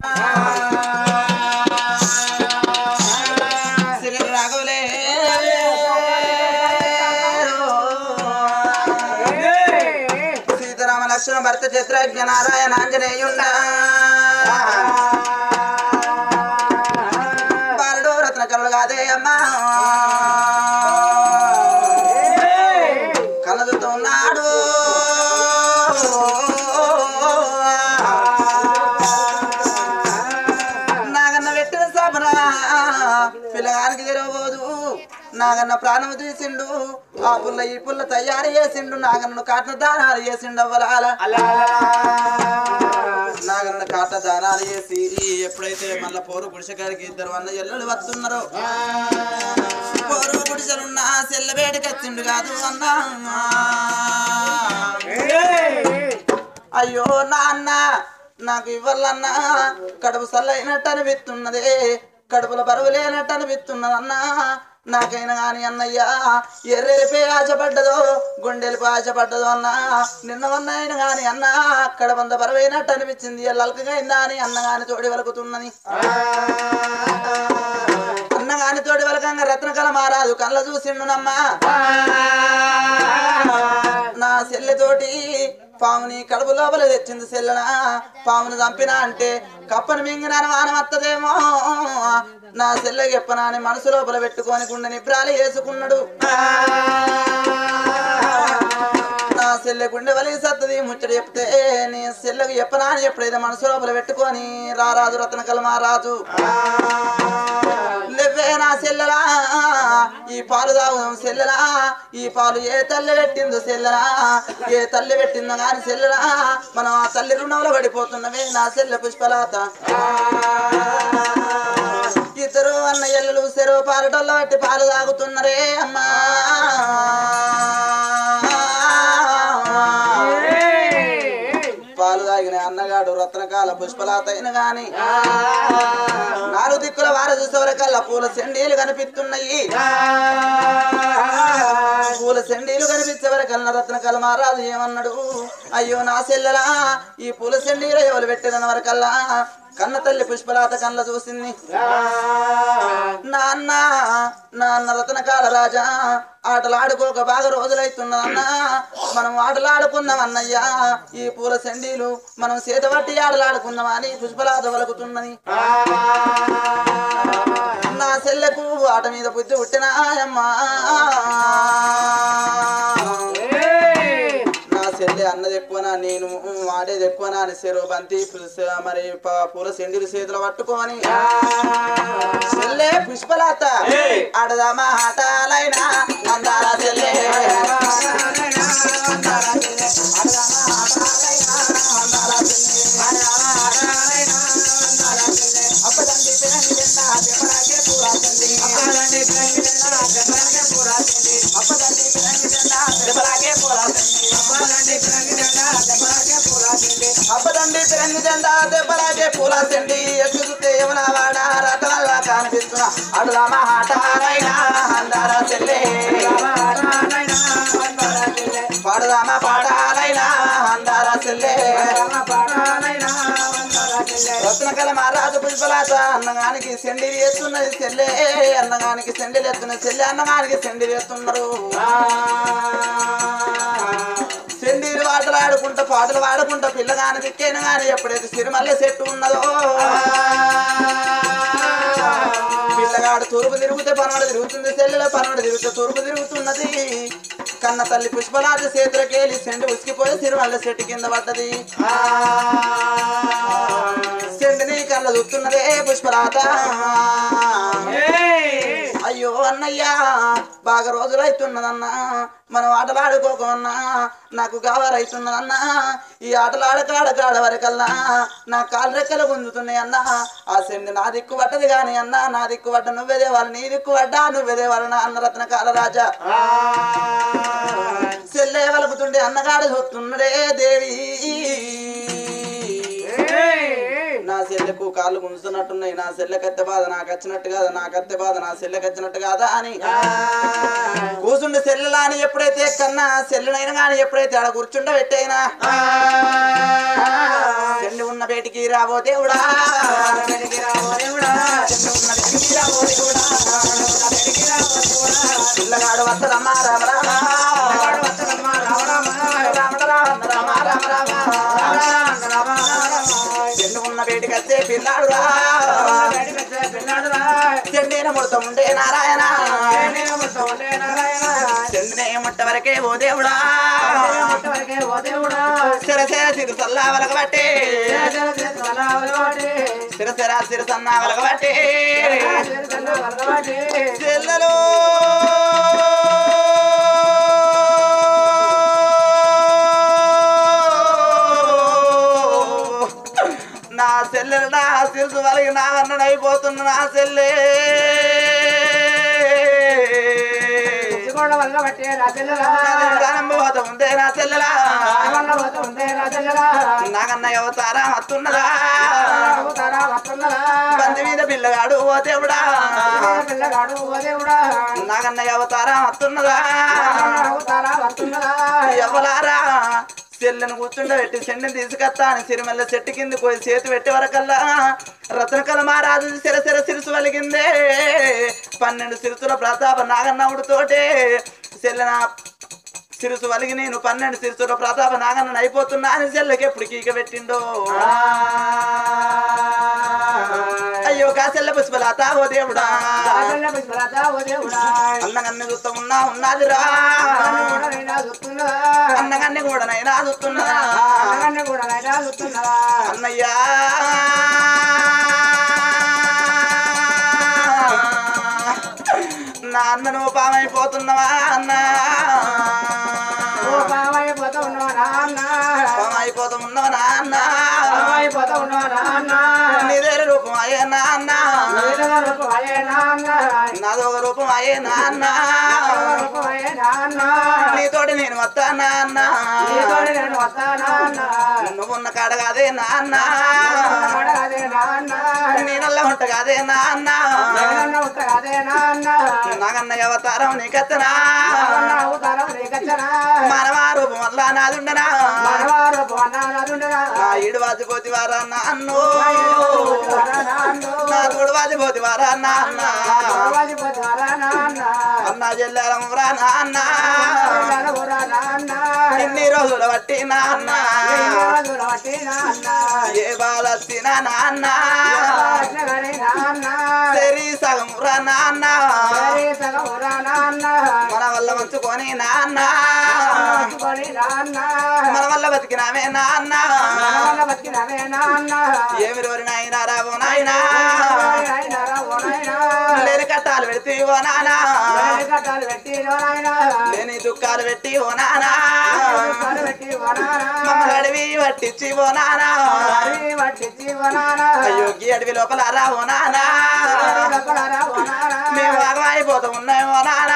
శ్రీ రాఘవులే సీతారామ లక్ష్మణ భరత చిత్రజ్ఞ నారాయణ ఆంజనేయుండ బాలుడు రత్నకరుడు కాదే అమ్మా కలదుతో ఉన్నాడు నాగన్న పెట్టిన సభన పిల్లగానికి తెరవబోదు నాగన్న ప్రాణం తీసిండు ఆ పుల్ల ఈ పుల్ల తయారు చేసిండు నాగన్నను కాట్న దానాలు చేసిండు అవ్వలాల నాగన్న కాట్న దానాలు చేసి ఎప్పుడైతే మళ్ళా పోరు గుడిసెగారికి ఇద్దరు అన్న ఎల్లలు వస్తున్నారో పోరు గుడిసెలున్న సెల్ల వేడికి వచ్చిండు కాదు అన్నా అయ్యో నాన్న నాకు ఇవ్వాలన్నా కడుపు సల్లైనట్టు అనిపిస్తున్నదే కడుపుల బరువు లేనట్టు అనిపిస్తున్నదన్నా నాకైనా గాని అన్నయ్యా ఎర్రెలిపై ఆశపడ్డదో గుండెలిపై ఆశపడ్డదో అన్నా నిన్నవన్నైనా గాని అన్నా కడబంద బరువైనట్టు అనిపించింది ఎల్లకగా అయిందా అని అన్నగాని తోడి వలుకుతున్నది అన్నగాని తోడి వలకంగా రత్నకళ మారాదు కళ్ళ చూసిండునమ్మా నా సెల్లెతోటి పాముని కడుపు లోపల తెచ్చింది సెల్లన పాముని చంపినా అంటే కప్పని మింగిన వానం వత్తదేమో నా సెల్ల చెప్పనా అని మనసు లోపల పెట్టుకొని గుండె నిబ్రాలు వేసుకున్నాడు నా సెల్లె గుండె వలిగి సత్తది ముచ్చట చెప్తే నీ సెల్లెకు చెప్పనా అని ఎప్పుడైతే మనసు లోపల పెట్టుకొని రారాజు రత్నకళ మారాజు లేవే నా సెల్లెలా ఈ పాలు తాగుదాం సెల్లెలా ఈ పాలు ఏ తల్లి పెట్టిందో సెల్లెలా ఏ తల్లి పెట్టిందో గాని సెల్లెలా మనం ఆ తల్లి రుణంలో పడిపోతున్నవే నా సెల్లె పుష్పలత ఇద్దరు అన్న ఎల్లలు చెరువు పారటోళ్ళ బట్టి పాలు తాగుతున్నారే అమ్మా పాలు తాగిన అన్నగాడు రత్నకాల పుష్పలత అయిన గాని నాలుగు దిక్కుల వార చూసేవరకల్లా పూల సెండీలు కనిపిస్తున్నాయి పూల సెండీలు కనిపించే వరకల్లా రత్నకళ మహారాజు ఏమన్నాడు అయ్యో నా సెల్లెలా ఈ పూల సెండీలు ఎవరు పెట్టిన వరకల్లా కన్న తల్లి పుష్పలత కళ్ళ చూసింది నాన్న నాన్న రత్నకాల రాజా ఆటలాడుకోక బాగా రోజులైతున్నదన్నా మనం ఆటలాడుకుందాం అన్నయ్యా ఈ పూల సెండీలు మనం చేతబట్టి ఆటలాడుకుందాం అని పుష్పలత వలుకుతున్నది నా సెల్లెకు ఆట మీద బుద్ధి పుట్టినాయమ్మా చెల్లె అన్నది ఎక్కువనా నేను ఆడేది ఎక్కువనా అని చెరువు బంతి మరి పూల సెండిలు చేతులు పట్టుకోని చెల్లె పుష్పలత ఆడదామా ఆటలైనా అందాల చెల్లె అప్పదండి తిరంగి జెండా దెబ్బలాగే పూల సెండి ఎగురితే ఏమన్నా వాడా రతనల్లా కనిపిస్తున్నా అడుదామా ఆటలైనా అందాల చెల్లె పాడుదామా పాటాలైనా అందాల చెల్లె రత్నకళ మహారాజు పుష్పలత అన్నగానికి సెండిలు ఎత్తున్నది చెల్లె అన్నగానికి సెండిలు ఎత్తున్నది చెల్లె అన్నగానికి సెండిలు ఎత్తున్నారు సెండీలు ఆటలాడుకుంటా పాటలు పాడుకుంటా పిల్లగాని దిక్కేను గాని ఎప్పుడైతే సిరిమల్లె చెట్టు ఉన్నదో పిల్లగాడు తూర్పు తిరుగుతే పనవడ తిరుగుతుంది సెల్లెల పనవడ తిరుగుతే తూర్పు తిరుగుతున్నది కన్న తల్లి పుష్పలత చేతులకేలి సెండి ఉసికిపోయి సిరిమల్లె చెట్టు కింద పడ్డది సెండిని కళ్ళ చూస్తున్నదే పుష్పలత అయ్యో అన్నయ్యా బాగా రోజులైతున్నదన్నా మనం ఆటలాడుకోకమన్నా నాకు కావాలైతున్నదన్నా ఈ ఆటలాడకాడకాడ వరకల్లా నా కాలు రెక్కలు గుంజుతున్నాయి అన్నా ఆ సెండి నా దిక్కు పట్టది కాని అన్నా నా దిక్కు పడ్డ నువ్వేదే వాళ్ళు నీ దిక్కు పడ్డా నువ్వేదే వాళ్ళ అన్న రత్నకాల రాజా సెల్లే వలుపుతుండే అన్నగాడు చూస్తున్నడే దేవి నా సెల్లెకు కాళ్ళు గుంజుతున్నట్టున్నాయి నా సెల్లెకత్తె బాధ నాకు వచ్చినట్టు కాదా నాకత్తె బాధ నా సెల్లెకచ్చినట్టు కాదా అని కూర్చుండే సెల్లెలా అని ఎప్పుడైతే కన్నా సెల్లునైనా కానీ ఎప్పుడైతే ఆడ కూర్చుండ పెట్టైనా సెల్లు ఉన్న బయటికి రాబో దేవుడా బయటకొచ్చే పిల్లాడురా చెండిన ముడత ఉండే నారాయణ చెండినే ముట్ట వరకే ఓ దేవుడా సిరసే సిరసల్లా వలగబట్టి సిరసెరా సిరసన్నా వలగబట్టి చెల్లెలు నా చెల్లెలు నా సిరుసు వలగి నా అన్నడైపోతున్న నా చెల్లె ఉందే నా చెల్లెలా నాగన్న అవతారా వస్తున్నదా బంది మీద పిల్లగాడు ఓ దేవుడా నాగన్న అవతారా వస్తున్నదా ఎవలారా చెల్లెను కూర్చుండబెట్టి చెండిని తీసుకొస్తా అని సిరిమల్ల చెట్టు కింద పోయి చేతి పెట్టే వరకల్లా రత్నకల మహారాజు సిరసిర సిరుసు వలిగిందే 12 సిరుసుల ప్రతాప నాగన్నవుడితోటే చెల్లెన సిరుసు వలిగి నేను 12 సిరుసుల ప్రతాప నాగన్న అయిపోతున్నా అని చెల్లెకి ఎప్పుడు కీక పెట్టిండో అయ్యో కాసెల్ల పుష్పలత ఓ దేవుడా అన్నగన్ని చూస్తా ఉన్నదిరా అన్నగన్ని కూడా నైనా చూస్తున్నదా అన్నయ్యా నా అన్న నువ్వు పామైపోతున్నావా అన్న పామైపోతున్నావా నాన్న నీదే రూపం అయ్యే నాన్న నాదొక రూపం అయ్యే నాన్న నీతోటి నేను వస్తా నాన్న నువ్వున్న కాడ కాదే నాన్న నేనల్లా ఉంట కాదే నాన్న నాగన్న అవతారం నీకత్తనా మనవా రూపం వల్ల నాదుండనా ఈడు వాసిపోతి వారా నాన్నో నా తోడు వాసిపోతి వారా నాన్న అన్న చెల్లెలమురా నాన్న ఎన్ని రోజుల బట్టి నాన్న ఏ బాలొచ్చిన నాన్న సరి సగమురా నాన్న మన వల్ల మంచుకొని నాన్న మన వల్ల బతికినామే నాన్న ఏమి రోజు నాయన రాబో నాయన లేని కట్టాలు పెడితే ఓ నాన్న లేని దుఃఖాలు పెట్టి ఓ నాన్న మమ్మల్ని అడవి పట్టించి ఓ నాన్న అయోగ్య అడవి లోపల రా ఓ నాన్న మేము భాగమైపోతూ ఉన్నామో నాన్న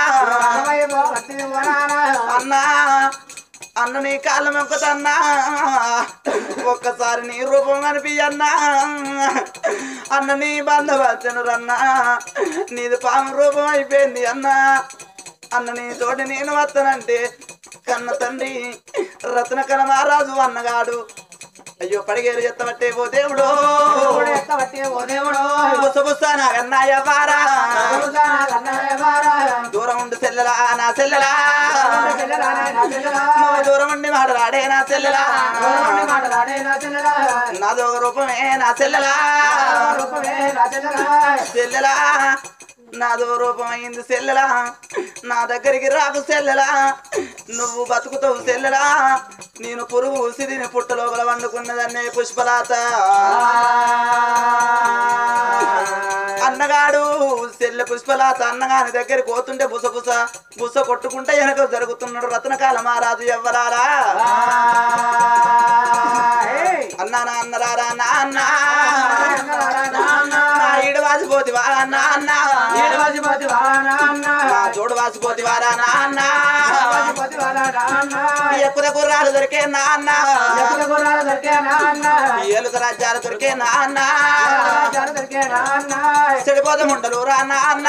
అన్నా అన్న నీ కాళ్ళ మొక్కతన్నా ఒక్కసారి నీ రూపం కనిపించన్నా అన్న నీ బంధవచ్చను రన్నా నీది పాము రూపం అయిపోయింది అన్నా అన్న నీ తోటి నేను వస్తానంటే కన్న తండ్రి రత్నకర మహారాజు అన్నగాడు అయ్యో పడిగేరు ఎత్తబట్టే ఓ దేవుడు బుసబుస నాగన్నయ్య వారా దూరం ఉండి చెల్లెలా నా చెల్లెలా దూరం ఉండి మాటలాడే నా చెల్లెలా నాదొక రూపమే నా చెల్లెలా చెల్లెలా నాదో రూపమైంది చెల్లెలా నా దగ్గరికి రాకు చెల్లెలా నువ్వు బతుకుతావు చెల్లెలా నేను పురుగు ఉసిరిని పుట్ట లోపల వండుకున్నదన్నే పుష్పలత అన్నగాడు చెల్లె పుష్పలత అన్నగాని దగ్గరికి పోతుంటే బుస కొట్టుకుంటే వెనక జరుగుతున్నాడు రత్నకాల మహారాజు ఎవ్వరారా అన్నా నాన్నరారా నాన్న ఈడు వాసిపోతివా నాన్న చోడు వాసిపోతివారా నాన్న ఎక్కువ గుర్రాలు దొరికే నాన్న ఏలుక రాజ్యాలు దొరికే నాన్న చెడిపోతే ముండలు రా నాన్న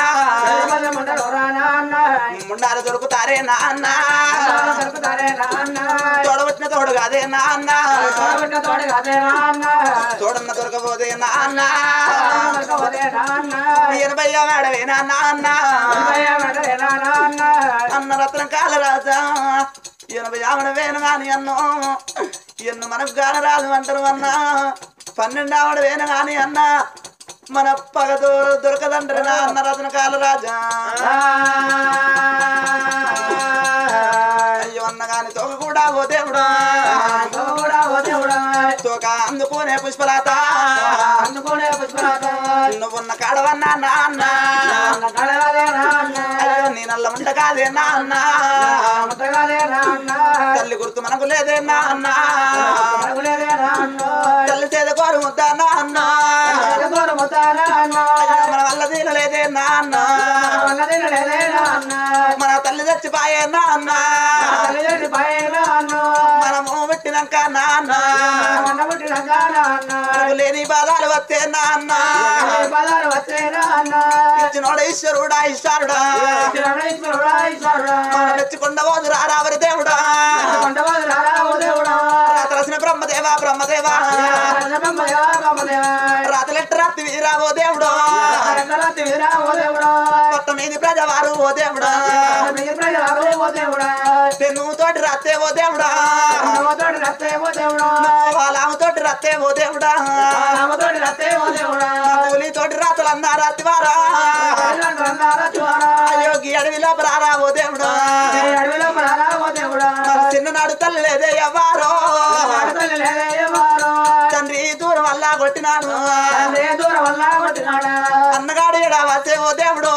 ముండాలు దొరుకుతారే నాన్న తోడబుట్టిన తోడు కాదే నాన్న తోడన్న దొరకపోతే నాన్న 80 మేడవేనా నాన్న అన్న రత్నం కాల రాజా 80 ఆమెడవేను కాని అన్నో ఎన్ను మనకు కాల రాదు అంటారు అన్నా 12 ఆవిడ వేన గాని అన్న మన పగదో దొరకదంటారు నా అన్న రత్న కాల రాజా అయ్యో అన్న గాని తోక కూడా ఓ దేవుడా తోక అందుకోనే పుష్పలత నువ్వున్న కాడవన్నా నాన్న అయ్యో నీ నల్ల ఉంట కాదే నాన్న తల్లి గుర్తు మనకు లేదే నాన్న తల్లి చేద కోరు ముద్దా నాన్న మన వల్ల తినలేదే నాన్న మన తల్లి చచ్చిపోయే నాన్న మనము పెట్టినాక నాన్న లేని బాధాలు వస్తే నాన్న ఇచ్చినోడ ఈశ్వరుడా ఈశ్వరుడా మెచ్చుకొండ పోదు రారావరి దేవుడా రాతలసిన బ్రహ్మదేవా బ్రహ్మదేవా రాతలెట్ట రాత్రి వీరా ఓ దేవుడా కొత్త మీది ప్రజవారు ఓ దేవుడా పెన్ను తోటి రాత్తే ఓ దేవుడా వాళ్ళ తోటి రాత్తే ఓ దేవుడా కూలి తోటి రాతలన్నా రాత్రివారా యోగి అడవి లోపల ఓ దేవుడా చిన్ననాడు తల్లి లేదే ఎవ్వారో తండ్రి దూరం వల్ల కొట్టినాడు అన్నగాడు ఎడవసే ఓ దేవుడు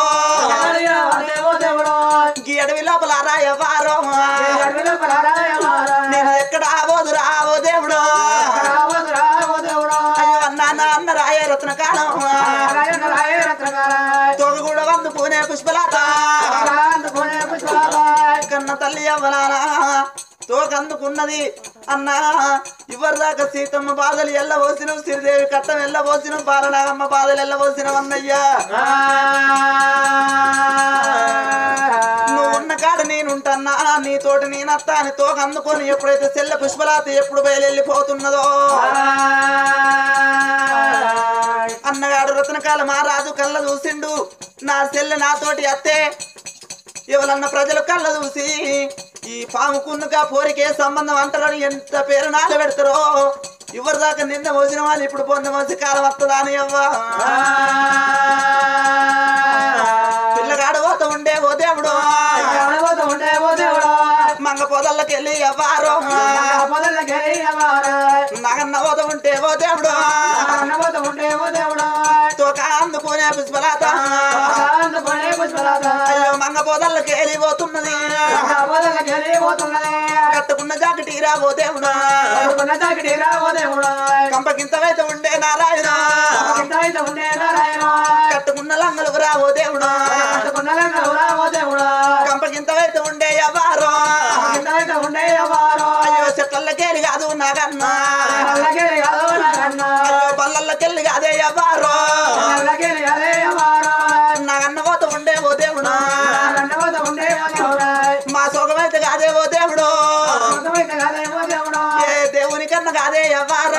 ఈ అడవి లోపల ఎవ్వారో నేను ఎక్కడ ఆవోదురా ఓ దేవుడు అయ్యో అన్న రాయ రత్న కాలం తోడు కూడా వందుకునే పుష్పలత కన్న తల్లి అవ్వలారా తోకందుకున్నది అన్న ఇవరి దాకా సీతమ్మ బాధలు ఎల్లబోసిన శ్రీదేవి కట్టం ఎల్లబోసిన బాలనాగమ్మ బాధలు ఎల్లబోసిన అన్నయ్యా నువ్వు ఉన్న కాడ నేనుంటన్నా నీతోటి నేనత్తా అని తోకందుకొని ఎప్పుడైతే చెల్ల పుష్పలత ఎప్పుడు బయలుపోతున్నదో అన్నగాడు రత్నకాల మహారాజు కళ్ళ చూసిండు నా చెల్లె నాతోటి అత్తే ఎవరన్న ప్రజలు కళ్ళ చూసి ఈ పాముకున్నగా పోరికే సంబంధం అంటారని ఎంత పేరు నాలు పెడతారో ఎవరి దాకా నిన్న మోసిన వాళ్ళు ఇప్పుడు పొంద మోసి కాలం వస్తుందా అని అవ్వ పిల్లగాడు పోత ఉండే ఓ దేవుడు మంగ పొదల్లకి వెళ్ళి ఎవ్వారో నగన్న పోత ఉంటే ఓ దేవుడు తోక అందుకునే పుష్పలత అయ్యో మంగ పొదల్లకి వెళ్ళిపోతున్నది కట్టుకున్న జాకెట్ రాబో దేవుడు కంపకింతవైతే ఉండే నారాయణ కట్టుకున్న లంగలు రాబో దేవుడు కంపకింతవైతే ఉండే ఎవ్వారో అయ్యో చెట్లకెళ్ళి కాదు నాగన్నా అయ్యో పల్లెళ్ళకెళ్ళి కాదే ఎవ్వారో నాగన్న పోత ఉండే ఓ దేవుడు మా సుఖమైతే కాదే ఓ దేవుడు ఏ దేవుని కన్నా కాదే ఎవ్వారా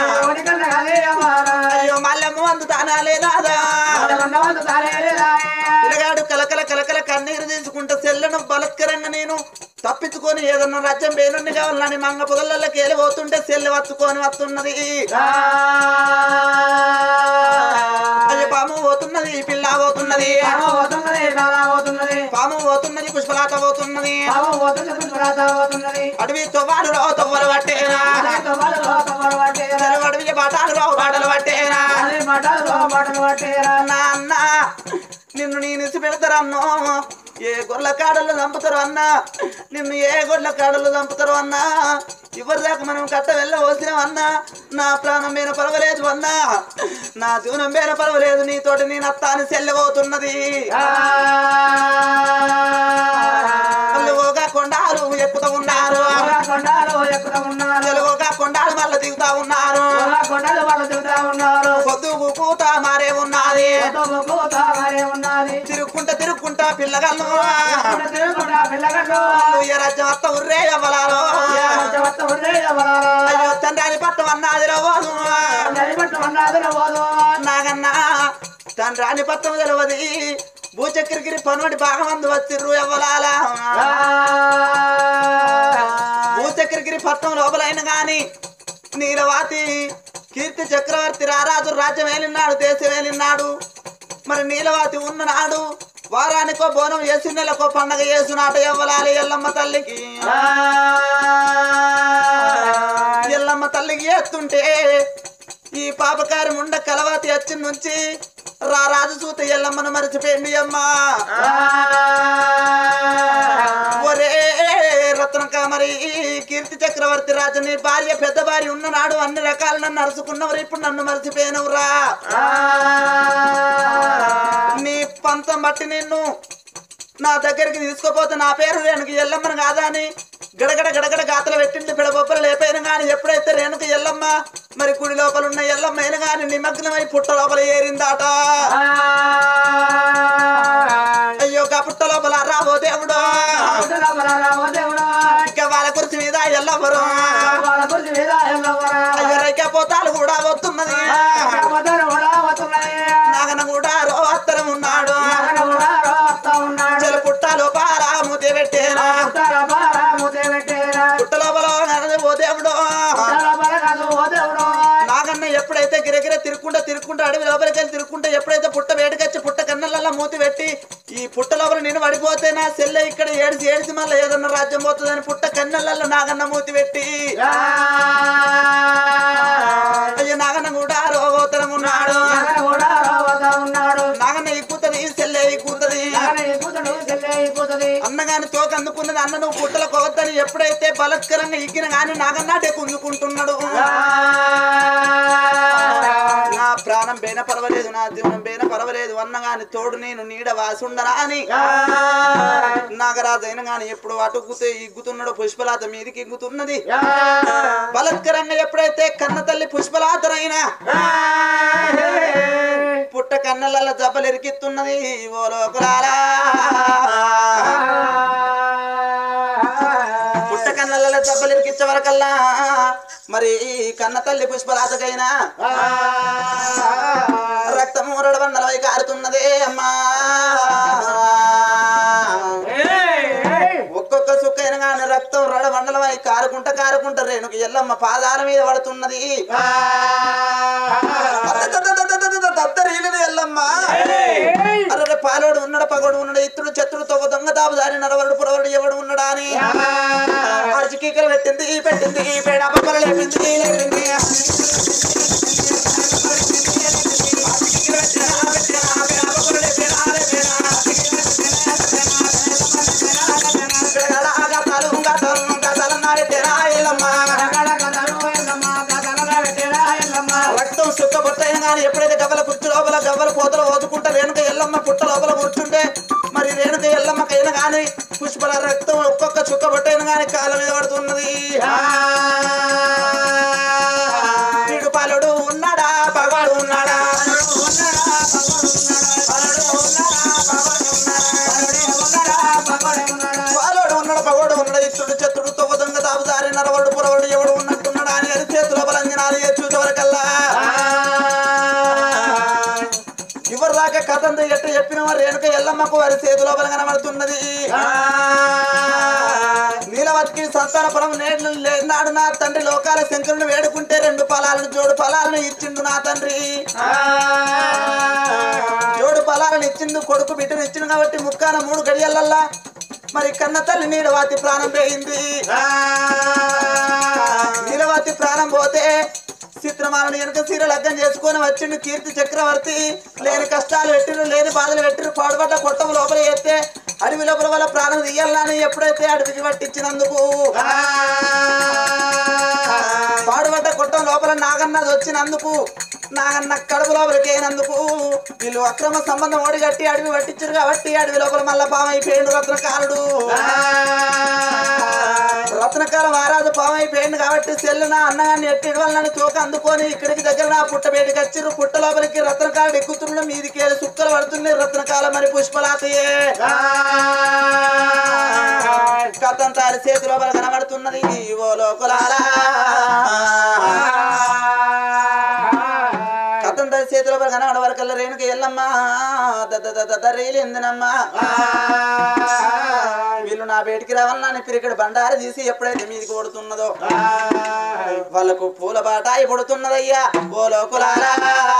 అయ్యో మల్లెమ్మ వందు తానాలే నాదా పిల్లగాడు కలకల కలకల కన్నీరు తీసుకుంటే చెల్లెను బలత్కరంగా నేను తప్పించుకొని ఏదన్నా రాజ్యం పేరుండి కావాలని మంగ పొదలకి వెళ్ళిపోతుంటే చెల్లె వత్తుకొని వస్తున్నది అది పాము పోతున్నది పిల్ల పోతున్నది పాము పోతున్నది పుష్పలత పోతున్నది అడవి తొవ్వాడు రావు తొవ్వలు పట్టేనా అడవికి బాటాలు రావు బాటలు పట్టేనా నాన్న నిన్ను నేను ఇసి పెడతారన్నో ఏ గొర్రెల కాడలు చంపుతారు అన్నా నిన్ను ఏ గొర్రెల కాడలు చంపుతారు అన్నా ఇవరి దాకా మనం కట్ట వెళ్ళవలసినాం అన్నా నా ప్రాణం మీద పర్వాలేదు అన్నా నా జీవనం మీద పర్వాలేదు నీతోటి నేను అత్త అని చెల్లెబోతున్నది తెలుగుగా కొండాలు ఎక్కుతూ ఉన్నారు తెలుగుగా కొండాలు మళ్ళీ దిగుతా ఉన్నారు పొద్దుకు పూత మారే ఉన్నది తిరుక్కుంటా పిల్లగలను రాజ్యం అత్త ఉర్రే అవ్వలాలో అయ్యో తండ్రి పట్టం అన్నది రవ్వదు నాగన్నా తండ్రి పట్టం తెలియదు భూచక్రికి పనుడి బాగా మంది వచ్చిర్రు ఎవ్వలాలా భూచక్రికి పట్టం లోపలైన గాని నీలవాతి కీర్తి చక్రవర్తి రారాజు రాజ్యం వేలినాడు దేశం వేలినాడు మరి నీలవాతి ఉన్ననాడు వారానికో బోనం వేసి నెలకో పండగ వేసినాట ఎవ్వలాలి ఎల్లమ్మ తల్లికి ఎల్లమ్మ తల్లికి ఎత్తుంటే ఈ పాపకారి ముండ కలవాతి వచ్చి నుంచి రారాజు సూత ఎల్లమ్మను మరిచిపోయింది అమ్మా ఒరే రత్నక మరి కీర్తి చక్రవర్తి రాజు నీ భార్య పెద్ద భార్య ఉన్ననాడు అన్ని రకాలు నన్ను అరుచుకున్నవరు ఇప్పుడు నన్ను మరిచిపోయినవురా నీ పంతం బట్టి నిన్ను నా దగ్గరికి తీసుకోపోతే నా పేరు రేణుకి ఎల్లమ్మను కాదా అని గడగడ గడగడ గాతలు పెట్టింది పిడబొబ్బలు లేపోయిన గాని ఎప్పుడైతే రేణుకి ఎల్లమ్మ మరి కుడి లోపల ఉన్న ఎల్లమ్మ అయిన గాని నిమగ్నమై పుట్ట లోపల ఏరిందాట అయ్యో గా పుట్ట లోపల రావో దేవుడు ఇక వాళ్ళ కుర్చీ మీద ఎల్లవరు అయ్యో రైక పోతాలు కూడా వస్తున్నది నాగన కూడా రోత్తరం ఉన్నాడు పుట్టలో పారా ముద్ద పెట్టేనా పుట్ట లోపల ఓ దేవుడు నాగన్న ఎప్పుడైతే గిరగిర తిరుక్కుంటా అడవి లోపలికి వెళ్ళి తిరుక్కుంటా ఎప్పుడైతే పుట్ట వేడికొచ్చి పుట్ట కన్నెలల్లా మూతి పెట్టి ఈ పుట్ట లోపల నేను పడిపోతే నా సెల్లె ఇక్కడ ఏడిసి మళ్ళీ ఏదన్నా రాజ్యం పోతుందని పుట్ట కన్నెలల్లో నాగన్న మూతి పెట్టి అయ్యో నాగన్న కూడా రోగోతరం ఉన్నాడు నాగన్న ఎక్కుతుంది సెల్లె ఎక్కుతుంది అన్నగాని తోక అందుకున్నది అన్న నువ్వు పుట్టల కోవద్దని ఎప్పుడైతే బలత్కరంగా ఇగ్గిన గాని నాగన్నాటే కుందుకుంటున్నాడు నా ప్రాణం పైన పర్వాలేదు నా జీవనం పైన పర్వాలేదు అన్నగాని తోడు నేను నీడ వాసుండరా అని నాగరాజు అయిన గాని ఎప్పుడు అటుకుతే ఇగ్గుతున్నాడు పుష్పలాత మీదికి ఇగ్గుతున్నది బలత్కరంగా ఎప్పుడైతే కన్న తల్లి పుష్పలాతనైనా పుట్ట కన్నెల జబ్బలు ఎరికిస్తున్నది ఓ లోకులారా పుట్ట కన్నెల జబ్బలు ఎరికిచ్చే వరకల్లా మరి కన్న తల్లి పుష్పరాజకైనా రక్తము రడబండలవై కారుతున్నదే అమ్మా ఒక్కొక్క సుక్కైన గాని రక్తం రడబండలవై కారుకుంటా రేణుకి ఎల్లమ్మ పాదాల మీద పడుతున్నది ఎల్లమ్మ అరే పాలోడు ఉన్నాడు పగోడు ఉన్నాడు ఇత్తుడు చెత్తుడు తొవ్వ దొంగ దాబుదారి నరవరుడు పురవరుడు ఎవడు ఉన్నాడా అని అరిచికీకలు పెట్టింది పేడపలు లేపింది రక్తం సుక్క పుట్టైన కానీ ఎప్పుడైతే గవ్వల కుర్చీ లోపల గవ్వల పోతలు ఓదుకుంటా రేణుక ఎల్లమ్మ పుట్ట లోపల కూర్చుంటే మరి రేణుక ఎల్లమ్మకైనా కానీ పుష్పల రక్తం ఒక్కొక్క చుక్క పుట్టైన కానీ కాళ్ళ మీద పడుతున్నది వీడు పాలుడు ఉన్నాడా పగవాడు ఉన్నాడా పాలోడు ఉన్నాడు పగోడు ఉన్నాడు ఇత్తుడు చెత్తుడు తొవ్వ దొంగ దాబుదారి నరవరుడు పురవరుడు ఎవడు ఉన్నట్టున్నాడు అని అది చేతుల బలంజనాలు చూసేవరకల్లా ఎవరు దాకా కథ అంతా ఎట్ట చెప్పిన వారు రేణుక ఎల్లమ్మకు వారి చేతిలో బలం కనబడుతున్నది నీలవతికి సంతాన పరం లేనాడు నా తండ్రి లోకాల శంకరుని వేడుకుంటే 2 ఫలాలను జోడు ఫలాలను ఇచ్చిండు నా తండ్రి జోడు ఫలాలను ఇచ్చిండు కొడుకు బిడ్డను ఇచ్చిండు కాబట్టి ముక్కాన 3 గడియలల్లా మరి కన్న తల్లి నీలవతి ప్రాణం పోయింది నీలవతి ప్రాణం పోతే చిత్రమాలను వెనుక సీర లగ్గం చేసుకొని వచ్చిండు కీర్తి చక్రవర్తి లేని కష్టాలు పెట్టిరు లేని బాధలు పెట్టిరు పాడుపడ్డ కొట్టం లోపల ఎత్తే అడవి లోపల వల్ల ప్రాణం తీయాలని ఎప్పుడైతే అడవికి పట్టించినందుకు పాడుపడ్డ కొట్టం లోపల నాగన్నది వచ్చినందుకు నాగన్న కడుపు లోపలికి అయినందుకు వీళ్ళు అక్రమ సంబంధం ఓడిగట్టి అడవి పట్టించారు కాబట్టి అడవి లోపల మళ్ళా పామైపోయిండు రత్నకారుడు రత్నకాలం ఆరాధు పామైపోయింది కాబట్టి సెల్లున అన్నగాన్ని ఎట్టిడి వాళ్ళని తోక అందుకొని ఇక్కడికి దగ్గర నా పుట్ట బయటకు వచ్చిర్రు పుట్ట లోపలికి రత్నకారుడు ఎక్కుతున్న మీదికి సుక్కలు పడుతుంది రత్నకాలం మరి పుష్పలాతయే కథం తారి చేతి లోపల కనబడుతున్నది ఓ లోకులారా కథం తారి చేతి లోపల కనబడ వరకల్లా రేణుక ఎల్లమ్మ దర్రీలిందినమ్మా వీళ్ళు నా బయటికి రావాలని పిరికడు బండారు తీసి ఎప్పుడైతే మీదికి కొడుతున్నదో వాళ్ళకు పూల బాటాయి పడుతున్నదయ్యా ఓ లోకులారా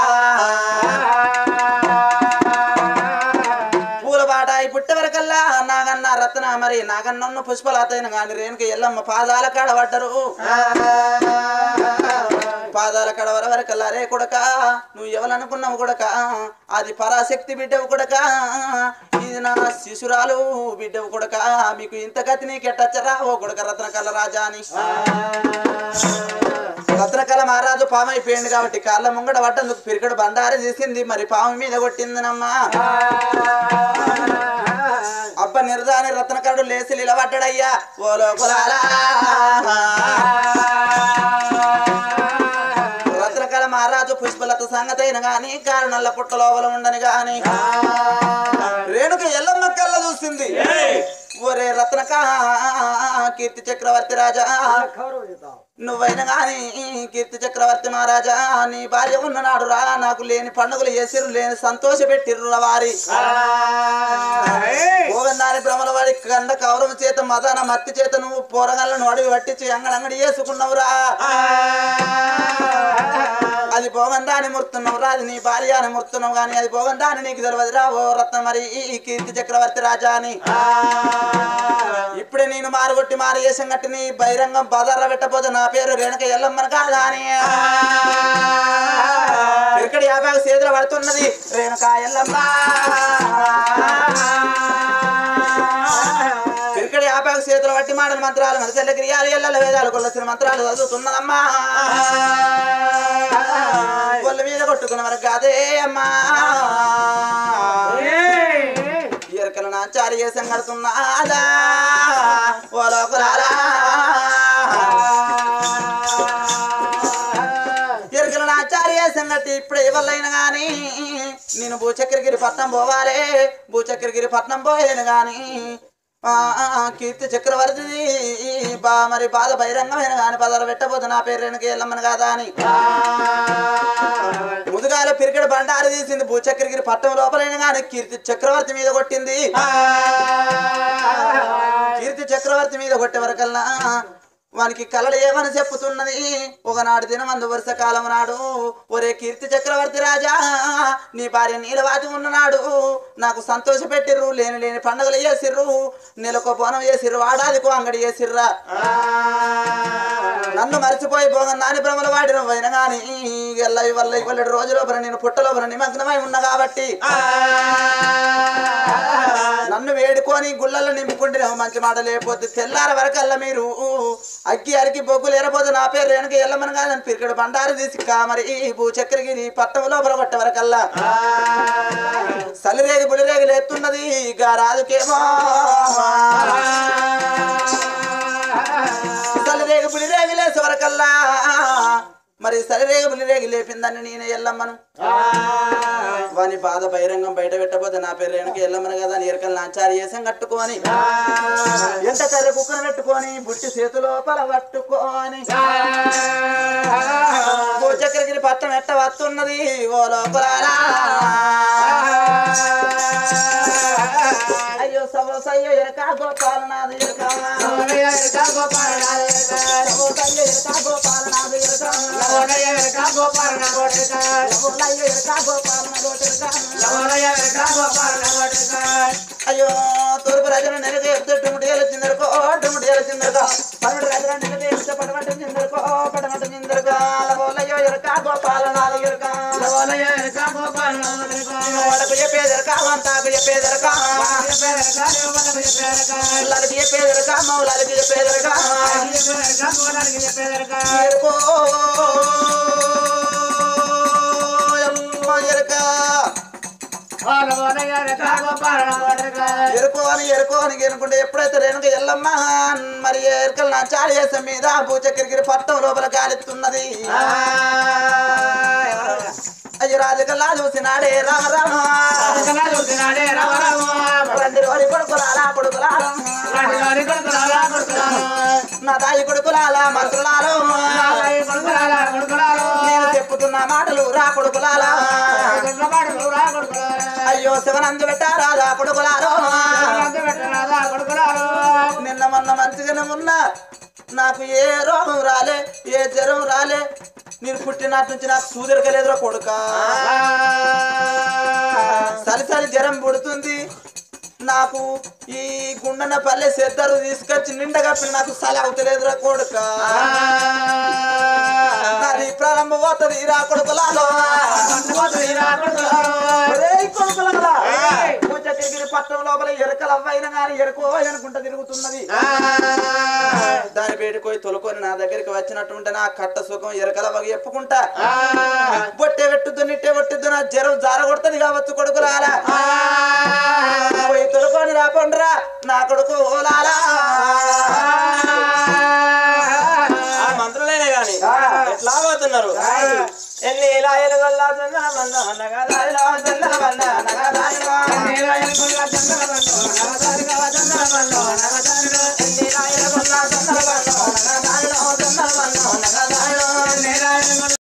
పూల బాటాయి పుట్టే వరకల్లా నాగన్న రత్న మరి నాగన్న పుష్పలతైన గాని రేణుక ఎల్లమ్మ పాదాల కాడ పడ్డరు పాదాల కడ వరకల్లా రే కొడక నువ్వు ఎవరనుకున్నావు కొడక అది పరాశక్తి బిడ్డవు కొడక ఇది నా శిశురాలు బిడ్డవు కొడక మీకు ఇంత గతి నీకెట్టచ్చరా ఓ కొడక రత్నకళ రాజా అని రత్నకళ మహారాజు పాము అయిపోయింది కాబట్టి కాళ్ళ ముంగడ పడ్డందుకు పిరికడు బండారి తీసింది మరి పాము మీద కొట్టిందినమ్మా అబ్బ నిర్దాని రత్నకళుడు లేచి నిలబడ్డాడయ్యా ఓ లోకులారా రత్నకళ మహారాజు పుష్పలత సంగతైన గాని కారణాల పుట్ట లోపల ఉండని గాని రేణుక ఎల్లమ్మ కళ్ళ చూసింది ఒరే రత్నక కీర్తి చక్రవర్తి రాజా నువ్వైనా గాని కీర్తి చక్రవర్తి మహారాజా నీ భార్య ఉన్ననాడు రా నాకు లేని పండుగలు చేసిర్రు లేని సంతోష పెట్టిర్రు వారి గోవిందాని భ్రమల వాడి కండ కౌరవ చేత మదాన మత్తి చేత నువ్వు పోరగాళ్ళను అడిగి పట్టించి అంగడంగడి చేసుకున్నావురా అది భోగందాని ముర్తున్నావురా అది నీ భార్య అని ముర్తున్నావు గాని అది భోగందాని నీకు తెలియదురా ఓ రత్న మరి ఈ కీర్తి చక్రవర్తి రాజా అని ఇప్పుడే నేను మారుగొట్టి మారు చేసం గట్టి నీ బహిరంగం బజార్లో పెట్టబోదు నా పేరు రేణుక ఎల్లమ్మని కాదా అని ఇక్కడ 50 చేతులు పడుతున్నది రేణుక ఎల్లమ్మ ఇక్కడ 50 చేతులు పట్టి మాటల మంత్రాలు మనసెల్ల క్రియాలు ఎల్లల వేదాలు కొల్లసిన మంత్రాలు చదువుతున్నదమ్మా కొల్ల మీద కొట్టుకున్న వరకు కాదే అమ్మా ఎరకలు నా చారి చేసం కడుతున్నాదా ఓ లోకులారా ఎరకలు నా చారి చేసం కట్టి ఇప్పుడు ఎవరైనా గాని నేను భూచక్రగిరి పట్నం పోవాలి భూచక్రగిరి పట్నం పోయేను గాని కీర్తి చక్రవర్తి మరి బాధ బహిరంగమైన గాని పదాలు పెట్టబోదు నా పేరు రేణుక ఎల్లమ్మని కాదా అని ముదుగాల పిరికెడు బండారు తీసింది భూచక్రగిరి పట్టం లోపలైన గాని కీర్తి చక్రవర్తి మీద కొట్టింది కీర్తి చక్రవర్తి మీద కొట్టే వరకల్లా వానికి కలలు ఏమని చెప్పుతున్నది ఒకనాడు దినమందు వర్షకాలం నాడు ఒరే కీర్తి చక్రవర్తి రాజా నీ భార్య నీలవాతి ఉన్ననాడు నాకు సంతోష పెట్టిర్రు లేని లేని పండుగలు చేసిర్రు నెలకో బోనం చేసిర్రు ఆడాదికో అంగడి చేసిర్రా నన్ను మరిచిపోయి భోగందాని భ్రమలు వాడిన పోయిన గాని ఎల్లవి వల్ల ఇవ్వలేడు రోజు లోపల నేను పుట్ట లోపల నిమగ్నమై ఉన్నా కాబట్టి నన్ను వేడుకొని గుళ్ళల్లో నింపుకుంటే మంచి మాట లేకపోతే తెల్లార వరకల్లా మీరు అగ్గి అరికి బొగ్గులు ఎరపోతే నా పేరు రేణుక ఎల్లమ్మని కాదని పిరికడు బండారు తీసి మరి భూచక్రగిరి పట్టం లోపల కొట్టే వరకల్లా సలిరేగి బులిరేగి లేస్తున్నది ఇక రాదుకేమో సలిరేగి బులిరేగి లేసే వరకల్లా మరి సరిరేగి బులిరేగి లేపిందని నేను ఎల్లమ్మను వాని బాధ బహిరంగం బయట పెట్టబోతే నా పేరు రేణుక ఎల్లమ్మను కదా నీరకలు నాచారి చేసం కట్టుకొని ఎంట కర్రె కుక్కను పెట్టుకొని బుట్టి చేతు లోపల పట్టుకొని భూచక్రగిరి పట్టం ఎట్ట వస్తున్నది ఓ లోపలారా అయ్యో సయ్యో ఎరకా గోపాలనాథ ఎరకా గోపాలనాథ అయ్యో తూర్పు రాజు నెలక ఎత్తు టుముటియాల చిందరుకో టుముటియాల చిందరుకో పడమటి రాజు నెలక ఎత్తు పడమటి చిందరుకో పడమటి చిందరుకో లవోలయ్యో ఎరకా గోపాలనాథ ఎరకా లవోలయ్యో ఎరకా గోపాలనాథ వడకు చెప్పేదరకా వంతాకు చెప్పేదరకా లలకి చెప్పేదరకా మౌలాలకి చెప్పేదరకా ఎరుకో ఎరుకోని ఎనుకుంటే ఎప్పుడైతే రేణుక ఎల్లమ్మ మరి ఎరుకలు నా చాలి చేసే మీద భూచక్రగిరి పట్టం లోపల గాలిస్తున్నది అయ్యో రాజకల్లా చూసినాడే రామ రామ రండి రోడి కొడుకులాలా కొడుకులాలా నా దాయి కొడుకులాలా మనుషులాలో నేను చెప్పుతున్న మాటలు రా కొడుకులాలా అయ్యో శివనందు పెట్టారా కొడుకులారో నిన్న మొన్న మంచిగానే ఉన్నా నాకు ఏ రోగం రాలే ఏ జ్వరం రాలే నేను పుట్టినట్టు నుంచి నాకు సూదరకలేదురా కొడుక సలిసలి జ్వరం పుడుతుంది నాకు ఈ గుండెన పల్లె సెద్దరు తీసుకొచ్చి నిండగా నాకు సలి అవుతలేదురా కొడుక నాది ప్రారంభం పోతుంది రా కొడుకులాలో తిరిగి పట్టణం లోపల ఎరకలు అవ్వైనా కానీ ఎరుకో అనుకుంటా తిరుగుతున్నది దాని బయటకు పోయి తొలుకొని నా దగ్గరికి వచ్చినట్టుంటే నా కట్ట సుఖం ఎరకలవ్వగా చెప్పుకుంటా బొట్టే పెట్టుద్దు నిట్టే పెట్టుద్దు నా జ్వరం జార కొడుతుంది కావచ్చు కొడుకులాలా పోయి తొలుకొని రాపండ్రా నా కొడుకు ఓలాలా మంత్రులైనా గాని ఎట్లా పోతున్నారు ఎన్ని ఇలా ఎలుగొల్లా చందనమల్ల నగదారిలో చందనమల్ల నగదారిలో ఎన్ని ఇలా ఎలుగొల్లా చందనమల్ల నగదారిలో చందనమల్ల నగదారిలో ఎన్ని ఇలా